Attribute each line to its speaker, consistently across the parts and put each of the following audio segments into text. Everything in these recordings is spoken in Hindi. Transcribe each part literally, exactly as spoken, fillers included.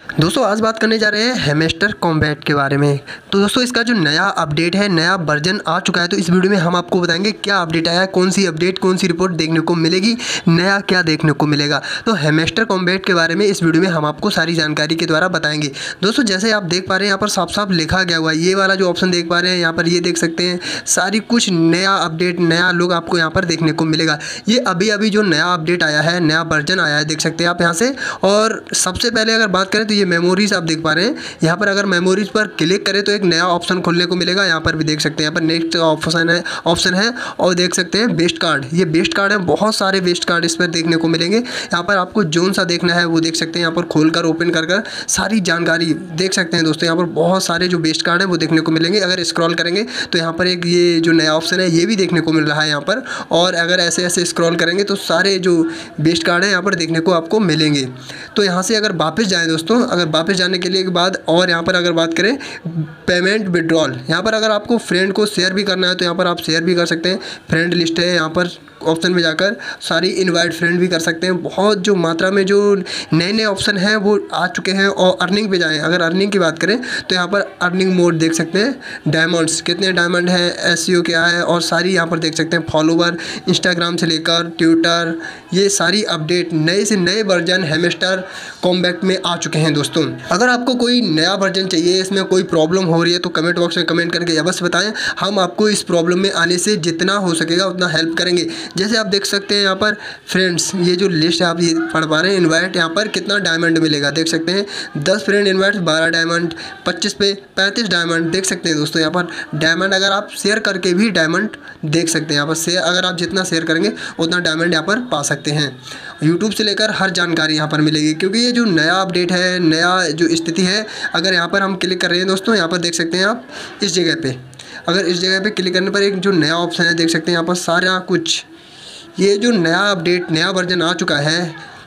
Speaker 1: दोस्तों आज बात करने जा रहे हैं हैमस्टर कॉम्बैट के बारे में। तो दोस्तों इसका जो नया अपडेट है, नया वर्जन आ चुका है, तो इस वीडियो में हम आपको बताएंगे क्या अपडेट आया है, कौन सी अपडेट, कौन सी रिपोर्ट देखने को मिलेगी, नया क्या देखने को मिलेगा। तो हैमस्टर कॉम्बैट के बारे में इस वीडियो में हम आपको सारी जानकारी के द्वारा बताएंगे। दोस्तों जैसे आप देख पा रहे हैं यहाँ पर साफ साफ लिखा गया हुआ है, ये वाला जो ऑप्शन देख पा रहे हैं यहाँ पर, ये देख सकते हैं सारी कुछ नया अपडेट, नया लुक आपको यहाँ पर देखने को मिलेगा। ये अभी अभी जो नया अपडेट आया है, नया वर्जन आया है, देख सकते हैं आप यहाँ से। और सबसे पहले अगर बात करें तो ये मेमोरीज आप देख पा रहे हैं यहाँ पर, अगर मेमोरीज पर क्लिक करें तो एक नया ऑप्शन खोलने को मिलेगा। यहाँ पर भी देख सकते हैं, यहाँ पर नेक्स्ट ऑप्शन है ऑप्शन है और देख सकते हैं बेस्ट कार्ड, ये बेस्ट कार्ड है, बहुत सारे बेस्ट कार्ड इस पर देखने को मिलेंगे। यहाँ पर आपको जोन सा देखना है वो देख सकते हैं, यहाँ पर खोलकर ओपन कर कर सारी जानकारी देख सकते हैं। दोस्तों यहाँ पर बहुत सारे जो बेस्ट कार्ड है वो देखने को मिलेंगे। अगर स्क्रॉल करेंगे तो यहाँ पर एक ये जो नया ऑप्शन है ये भी देखने को मिल रहा है यहाँ पर, और अगर ऐसे ऐसे स्क्रॉल करेंगे तो सारे जो बेस्ट कार्ड है यहाँ पर देखने को आपको मिलेंगे। तो यहाँ से अगर वापस जाएँ दोस्तों, अगर वापस जाने के लिए के बाद और यहाँ पर अगर बात करें पेमेंट विड्रॉल, यहाँ पर अगर आपको फ्रेंड को शेयर भी करना है तो यहाँ पर आप शेयर भी कर सकते हैं। फ्रेंड लिस्ट है यहाँ पर, ऑप्शन में जाकर सारी इनवाइट फ्रेंड भी कर सकते हैं। बहुत जो मात्रा में जो नए नए ऑप्शन हैं वो आ चुके हैं। और अर्निंग पे जाएं, अगर अर्निंग की बात करें तो यहाँ पर अर्निंग मोड देख सकते हैं, डायमंड्स कितने डायमंड हैं, एसईओ क्या है, और सारी यहाँ पर देख सकते हैं फॉलोवर, इंस्टाग्राम से लेकर ट्विटर, ये सारी अपडेट नए से नए वर्जन हैमस्टर कॉम्बैट में आ चुके हैं। दोस्तों अगर आपको कोई नया वर्जन चाहिए, इसमें कोई प्रॉब्लम हो रही है तो कमेंट बॉक्स में कमेंट करके अवश्य बताएं, हम आपको इस प्रॉब्लम में आने से जितना हो सकेगा उतना हेल्प करेंगे। जैसे आप देख सकते हैं यहाँ पर फ्रेंड्स, ये जो लिस्ट है आप ये पढ़ पा रहे हैं, इनवाइट यहाँ पर कितना डायमंड मिलेगा देख सकते हैं, दस फ्रेंड इनवाइट बारह डायमंड, पच्चीस पे पैंतीस डायमंड देख सकते हैं। दोस्तों यहाँ पर डायमंड अगर आप शेयर करके भी डायमंड देख सकते हैं, यहाँ पर शेयर अगर आप जितना शेयर करेंगे उतना डायमंड यहाँ पर पा सकते हैं। यूट्यूब से लेकर हर जानकारी यहाँ पर मिलेगी, क्योंकि ये जो नया अपडेट है, नया जो स्थिति है, अगर यहाँ पर हम क्लिक कर रहे हैं दोस्तों, यहाँ पर देख सकते हैं आप इस जगह पे, अगर इस जगह पे क्लिक करने पर एक जो नया ऑप्शन है देख सकते हैं यहाँ पर सारा कुछ, ये जो नया अपडेट, नया वर्जन आ चुका है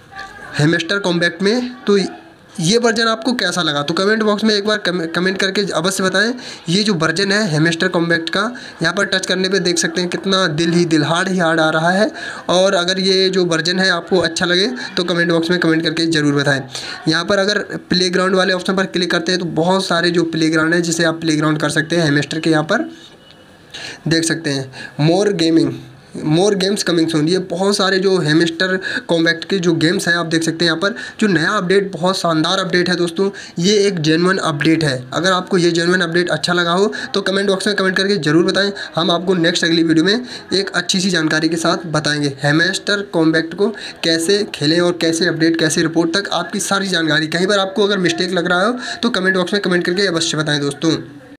Speaker 1: हैमस्टर कॉम्बैट में। तो ये वर्जन आपको कैसा लगा तो कमेंट बॉक्स में एक बार कमेंट करके अवश्य बताएं। ये जो वर्जन है हैमस्टर कॉम्बैट का, यहाँ पर टच करने पे देख सकते हैं कितना दिल ही दिल हार्ड ही हार्ड आ रहा है। और अगर ये जो वर्जन है आपको अच्छा लगे तो कमेंट बॉक्स में कमेंट करके ज़रूर बताएं। यहाँ पर अगर प्लेग्राउंड वाले ऑप्शन पर क्लिक करते हैं तो बहुत सारे जो प्लेग्राउंड है जिसे आप प्लेग्राउंड कर सकते हैं हैमस्टर के, यहाँ पर देख सकते हैं more gaming, more games coming soon, ये बहुत सारे जो हैमस्टर कॉम्बैट के जो गेम्स हैं आप देख सकते हैं यहाँ पर। जो नया अपडेट बहुत शानदार अपडेट है दोस्तों, ये एक जेन्युइन अपडेट है। अगर आपको ये जेन्युइन अपडेट अच्छा लगा हो तो कमेंट बॉक्स में कमेंट करके ज़रूर बताएं, हम आपको नेक्स्ट अगली वीडियो में एक अच्छी सी जानकारी के साथ बताएंगे हैमस्टर कॉम्बैट को कैसे खेलें और कैसे अपडेट, कैसे रिपोर्ट तक आपकी सारी जानकारी। कहीं पर आपको अगर मिस्टेक लग रहा हो तो कमेंट बॉक्स में कमेंट करके अवश्य बताएँ दोस्तों।